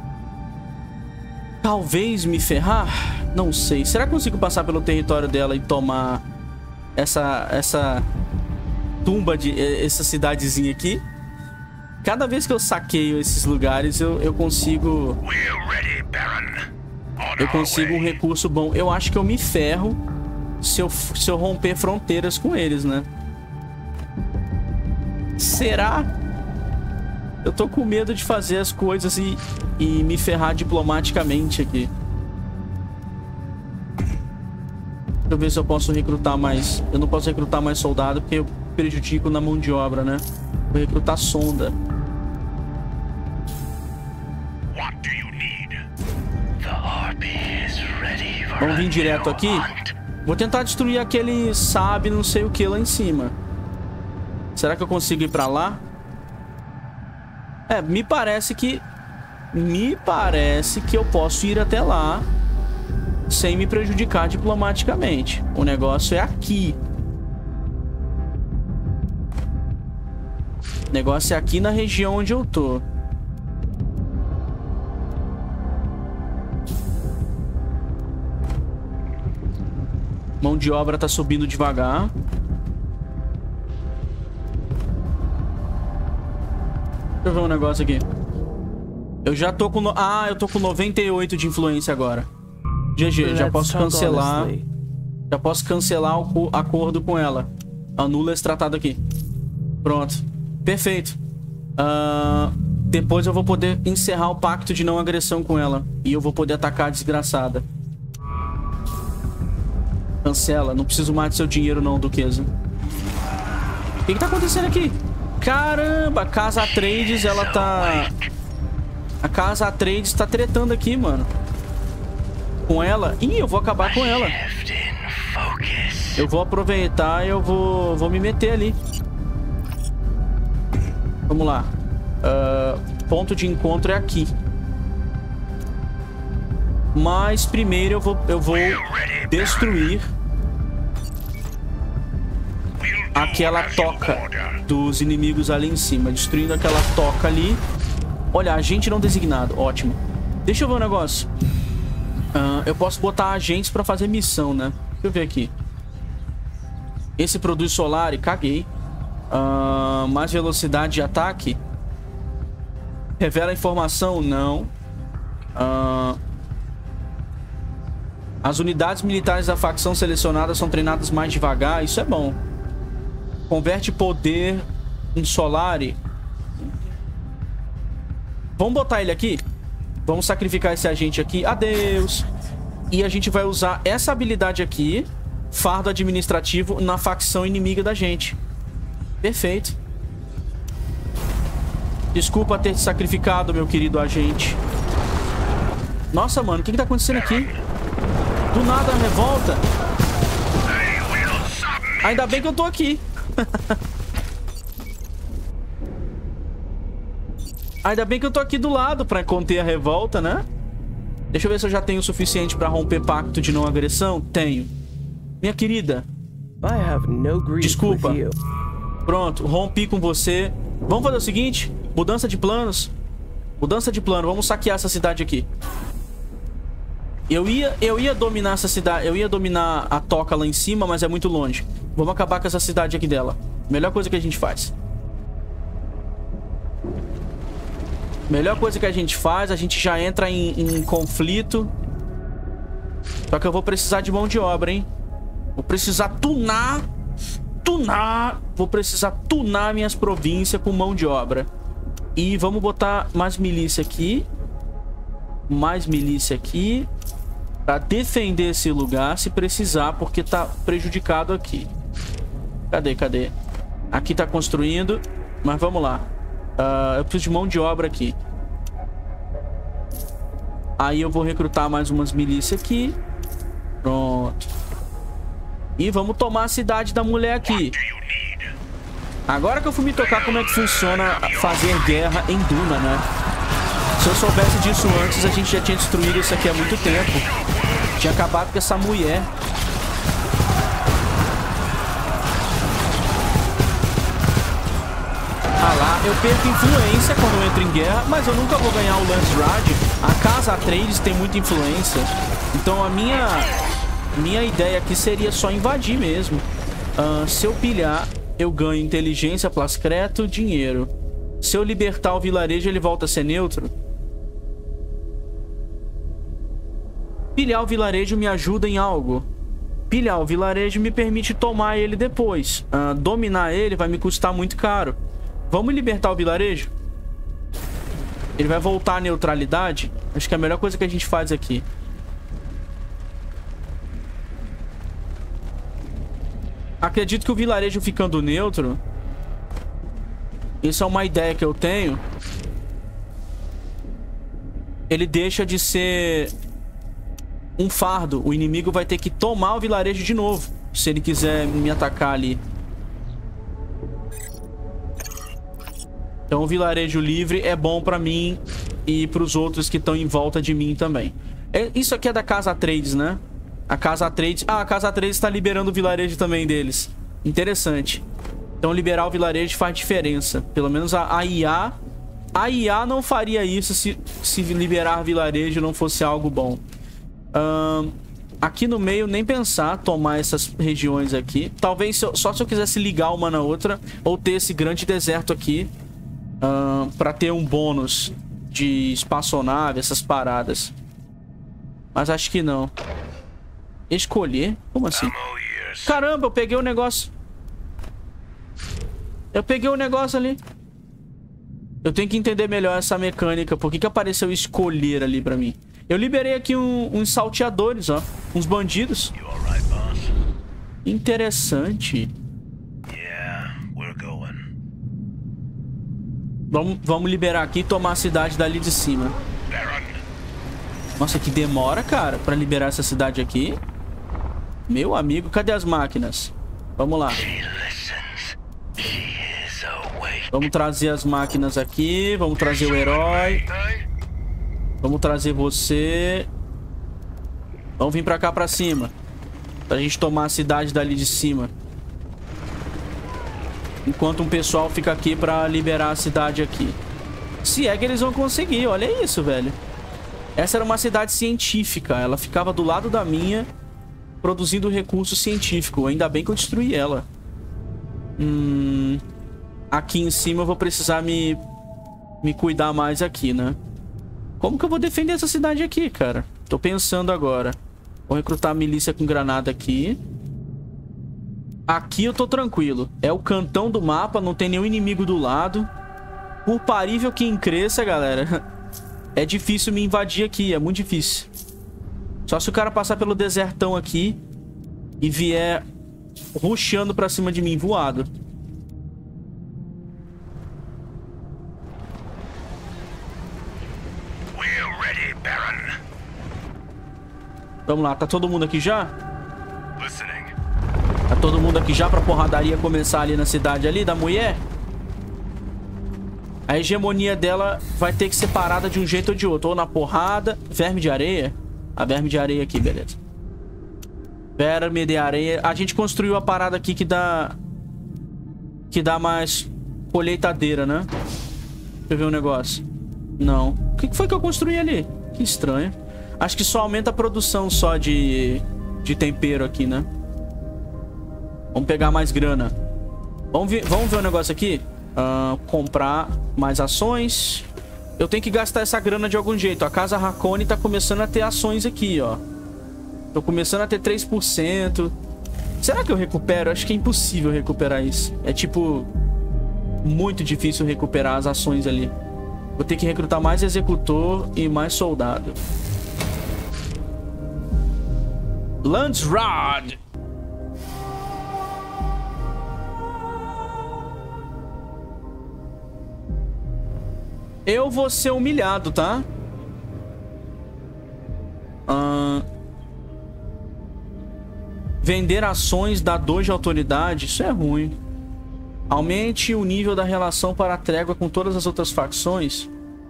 talvez me ferrar? Não sei. Será que eu consigo passar pelo território dela e tomar essa tumba de... essa cidadezinha aqui? Cada vez que eu saqueio esses lugares, eu consigo... eu consigo um recurso bom. Eu acho que eu me ferro se eu romper fronteiras com eles, né? Será? Eu tô com medo de fazer as coisas e me ferrar diplomaticamente aqui. Deixa eu ver se eu posso recrutar mais... eu não posso recrutar mais soldado porque eu prejudico na mão de obra, né? Vou recrutar sonda. Vamos vir direto aqui. Vou tentar destruir aquele sabe não sei o que lá em cima. Será que eu consigo ir pra lá? É, me parece que eu posso ir até lá sem me prejudicar diplomaticamente. O negócio é aqui. O negócio é aqui na região onde eu tô. Mão de obra tá subindo devagar. Deixa eu ver um negócio aqui. Eu já tô com... eu tô com 98 de influência agora. GG, já posso cancelar. Já posso cancelar o acordo com ela. Anula esse tratado aqui. Pronto. Perfeito. Depois eu vou poder encerrar o pacto de não agressão com ela. E eu vou poder atacar a desgraçada. Cancela. Não preciso mais do seu dinheiro não, duquesa. O que tá acontecendo aqui? Caramba, a Casa Atreides, ela tá... a Casa Atreides tá tretando aqui, mano. Com ela. Ih, eu vou acabar com ela. Eu vou aproveitar e eu vou me meter ali. Vamos lá. Ponto de encontro é aqui. Mas primeiro eu vou destruir aquela toca dos inimigos ali em cima. Destruindo aquela toca ali. Olha, agente não designado. Ótimo. Deixa eu ver um negócio. Eu posso botar agentes pra fazer missão, né? Deixa eu ver aqui. Esse produz solar e caguei. Mais velocidade de ataque. Revela informação? Não. As unidades militares da facção selecionada são treinadas mais devagar. Isso é bom. Converte poder em Solari. Vamos botar ele aqui. Vamos sacrificar esse agente aqui. Adeus. E a gente vai usar essa habilidade aqui, fardo administrativo, na facção inimiga da gente. Perfeito. Desculpa ter te sacrificado, meu querido agente. Nossa, mano, o que tá acontecendo aqui? Do nada a revolta. Ainda bem que eu tô aqui. Ainda bem que eu tô aqui do lado pra conter a revolta, né? Deixa eu ver se eu já tenho o suficiente pra romper pacto de não agressão. Tenho. Minha querida. Desculpa. Pronto, rompi com você. Vamos fazer o seguinte. Mudança de planos. Mudança de plano. Vamos saquear essa cidade aqui. Eu ia dominar essa cidade. Eu ia dominar a toca lá em cima, mas é muito longe. Vamos acabar com essa cidade aqui dela. Melhor coisa que a gente faz. Melhor coisa que a gente faz. A gente já entra em conflito. Só que eu vou precisar de mão de obra, hein? Vou precisar tunar. Vou precisar tunar minhas províncias com mão de obra. E vamos botar mais milícia aqui. Mais milícia aqui. Pra defender esse lugar se precisar, porque tá prejudicado aqui. Cadê? Aqui tá construindo. Mas vamos lá. Eu preciso de mão de obra aqui. Aí eu vou recrutar mais umas milícias aqui. Pronto. E vamos tomar a cidade da mulher aqui. Agora que eu fui me tocar como é que funciona fazer guerra em Duna, né? Se eu soubesse disso antes, a gente já tinha destruído isso aqui há muito tempo. Tinha acabado com essa mulher. Ah lá, eu perco influência quando eu entro em guerra, mas eu nunca vou ganhar o Landsraad. A casa Atreides tem muita influência. Então a minha ideia aqui seria só invadir mesmo. Se eu pilhar, eu ganho inteligência, plascreto, dinheiro. Se eu libertar o vilarejo, ele volta a ser neutro. Pilhar o vilarejo me ajuda em algo. Pilhar o vilarejo me permite tomar ele depois. Dominar ele vai me custar muito caro. Vamos libertar o vilarejo? Ele vai voltar à neutralidade? Acho que é a melhor coisa que a gente faz aqui. Acredito que o vilarejo ficando neutro... Isso é uma ideia que eu tenho. Ele deixa de ser um fardo. O inimigo vai ter que tomar o vilarejo de novo, se ele quiser me atacar ali. Então o vilarejo livre é bom pra mim e pros outros que estão em volta de mim também. Isso aqui é da Casa Atreides, né? A Casa Atreides... Ah, a Casa Atreides tá liberando o vilarejo também deles. Interessante. Então liberar o vilarejo faz diferença. Pelo menos a IA... A IA não faria isso se liberar vilarejo não fosse algo bom. Aqui no meio, nem pensar tomar essas regiões aqui. Talvez só se eu quisesse ligar uma na outra. Ou ter esse grande deserto aqui. Pra ter um bônus de espaçonave, essas paradas. Mas acho que não. Escolher? Como assim? Caramba, eu peguei o negócio. Eu peguei o negócio ali. Eu tenho que entender melhor essa mecânica. Por que apareceu escolher ali pra mim? Eu liberei aqui uns salteadores, ó. Uns bandidos. Interessante. Vamos liberar aqui e tomar a cidade dali de cima. Nossa, que demora, cara, pra liberar essa cidade aqui. Meu amigo, cadê as máquinas? Vamos lá. Vamos trazer as máquinas aqui. Vamos trazer o herói. Vamos trazer você. Vamos vir pra cá, pra cima. Pra gente tomar a cidade dali de cima. Enquanto um pessoal fica aqui pra liberar a cidade aqui. Se é que eles vão conseguir. Olha isso, velho. Essa era uma cidade científica. Ela ficava do lado da minha, produzindo recurso científico. Ainda bem que eu destruí ela. Aqui em cima eu vou precisar me cuidar mais aqui, né? Como que eu vou defender essa cidade aqui, cara? Tô pensando agora. Vou recrutar a milícia com granada aqui. Aqui eu tô tranquilo. É o cantão do mapa, não tem nenhum inimigo do lado. Por parível que cresça, galera, é difícil me invadir aqui, é muito difícil. Só se o cara passar pelo desertão aqui e vier rushando pra cima de mim, voado. Vamos lá, tá todo mundo aqui já? Tá todo mundo aqui já pra porradaria começar ali na cidade ali da mulher? A hegemonia dela vai ter que ser parada de um jeito ou de outro. Ou na porrada. Verme de areia? A verme de areia aqui, beleza. Verme de areia. A gente construiu a parada aqui que dá mais colheitadeira, né? Deixa eu ver um negócio. Não. O que foi que eu construí ali? Que estranho. Acho que só aumenta a produção só de tempero aqui, né? Vamos pegar mais grana. Vamos ver um negócio aqui? Comprar mais ações. Eu tenho que gastar essa grana de algum jeito. A Casa Harkonnen tá começando a ter ações aqui, ó. Tô começando a ter 3%. Será que eu recupero? Acho que é impossível recuperar isso. É tipo muito difícil recuperar as ações ali. Vou ter que recrutar mais executor e mais soldado. Landsrod. Eu vou ser humilhado, tá? Vender ações dá 2 de autoridade. Isso é ruim. Aumente o nível da relação para a trégua com todas as outras facções.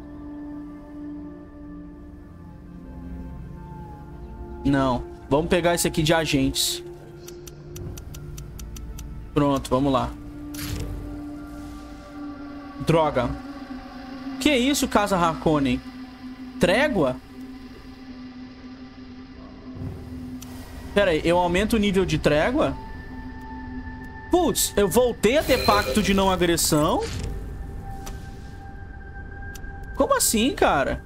Não. Vamos pegar esse aqui de agentes. Pronto, vamos lá. Droga. Que isso, Casa Harkonnen? Trégua? Pera aí, eu aumento o nível de trégua? Putz, eu voltei a ter pacto de não agressão? Como assim, cara?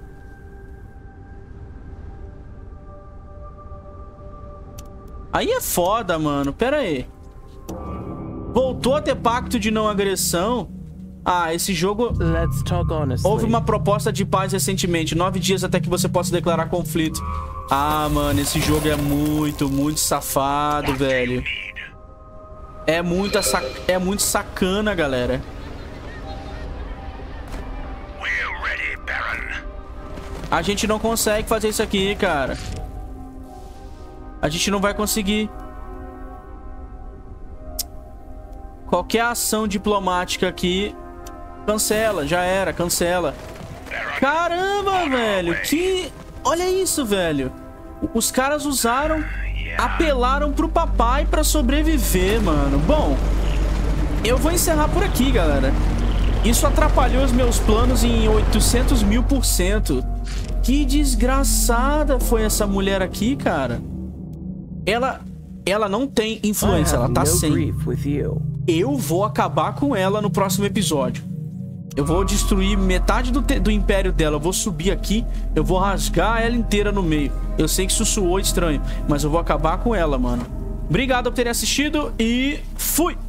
Aí é foda, mano. Pera aí. Voltou a ter pacto de não agressão? Ah, esse jogo... Houve uma proposta de paz recentemente. 9 dias até que você possa declarar conflito. Ah, mano, esse jogo é muito safado, velho. É muito sacana, galera. A gente não consegue fazer isso aqui, cara. A gente não vai conseguir. Qualquer ação diplomática aqui... Cancela, já era, cancela. Caramba, velho. Que... Olha isso, velho. Os caras usaram... Apelaram pro papai pra sobreviver, mano. Bom, eu vou encerrar por aqui, galera. Isso atrapalhou os meus planos em 800.000%. Que desgraçada foi essa mulher aqui, cara. Ela não tem influência, ela tá sem. Eu vou acabar com ela no próximo episódio. Eu vou destruir metade do império dela. Eu vou subir aqui. Eu vou rasgar ela inteira no meio. Eu sei que isso soou estranho, mas eu vou acabar com ela, mano. Obrigado por terem assistido e fui!